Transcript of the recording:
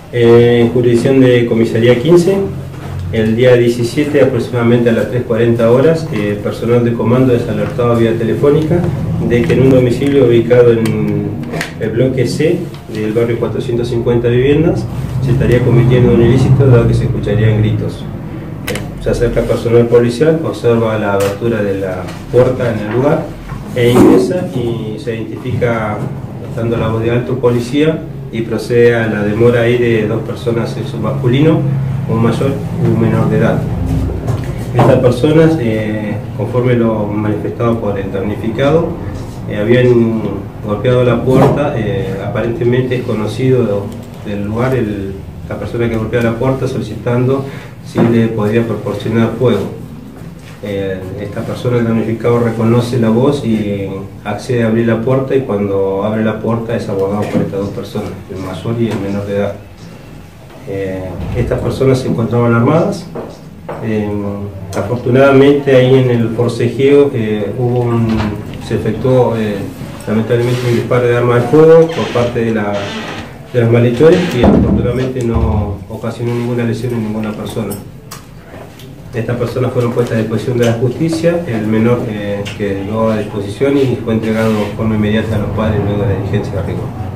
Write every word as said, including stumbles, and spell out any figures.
Eh, en jurisdicción de comisaría quince, el día diecisiete, aproximadamente a las tres cuarenta horas, eh, personal de comando es alertado vía telefónica de que en un domicilio ubicado en el bloque C del barrio cuatrocientas cincuenta viviendas se estaría cometiendo un ilícito, dado que se escucharían gritos. Eh, se acerca personal policial, observa la abertura de la puerta en el lugar e ingresa y se identifica, dando la voz de alto, policía, y procede a la demora ahí de dos personas, sexo masculino, un mayor y un menor de edad. Estas personas, eh, conforme lo manifestado por el damnificado, eh, habían golpeado la puerta, eh, aparentemente es conocido del lugar el, la persona que golpea la puerta, solicitando si le podría proporcionar fuego. Eh, esta persona, el damnificado, reconoce la voz y accede a abrir la puerta, y cuando abre la puerta es abordado por estas dos personas, el mayor y el menor de edad. Eh, estas personas se encontraban armadas. Eh, afortunadamente ahí en el forcejeo eh, hubo un, se efectuó eh, lamentablemente un disparo de arma de fuego por parte de, la, de los malhechores, y afortunadamente no ocasionó ninguna lesión en ninguna persona. Estas personas fueron puestas a disposición de la justicia, el menor eh, quedó a disposición y fue entregado de forma inmediata a los padres luego de la diligencia de rigor.